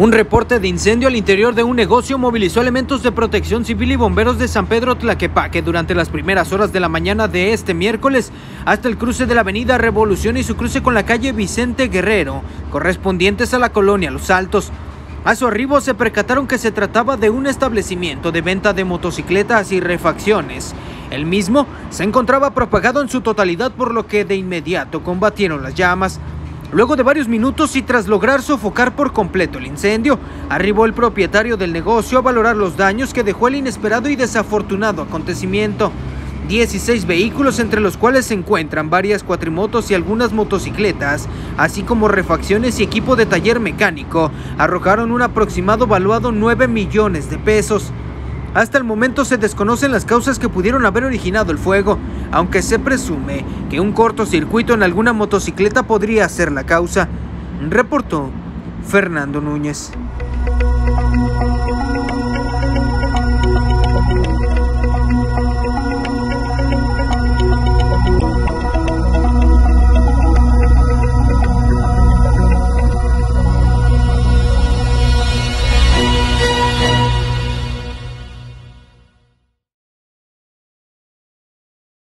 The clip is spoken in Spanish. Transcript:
Un reporte de incendio al interior de un negocio movilizó elementos de protección civil y bomberos de San Pedro Tlaquepaque durante las primeras horas de la mañana de este miércoles hasta el cruce de la avenida Revolución y su cruce con la calle Vicente Guerrero, correspondientes a la colonia Los Altos. A su arribo se percataron que se trataba de un establecimiento de venta de motocicletas y refacciones. El mismo se encontraba propagado en su totalidad, por lo que de inmediato combatieron las llamas. Luego de varios minutos y tras lograr sofocar por completo el incendio, arribó el propietario del negocio a valorar los daños que dejó el inesperado y desafortunado acontecimiento. 16 vehículos, entre los cuales se encuentran varias cuatrimotos y algunas motocicletas, así como refacciones y equipo de taller mecánico, arrojaron un aproximado valuado 9 millones de pesos. Hasta el momento se desconocen las causas que pudieron haber originado el fuego, aunque se presume que un cortocircuito en alguna motocicleta podría ser la causa, reportó Fernando Núñez.